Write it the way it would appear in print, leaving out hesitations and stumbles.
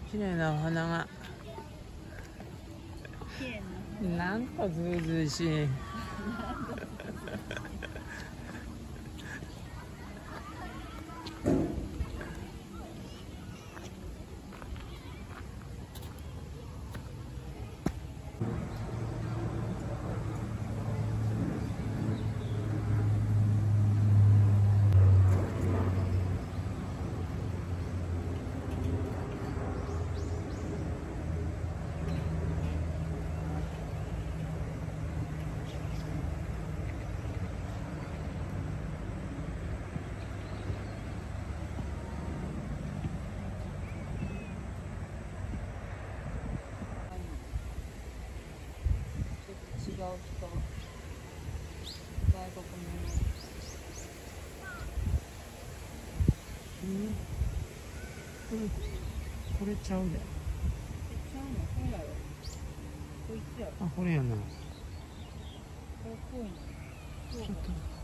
綺麗なお花が。なんかずうずうしい。 違う人、外国の。これちゃうで。 ちゃうの、これやろ。こいつやろ。 あ、これやな。 これこういうの。 ちょっと。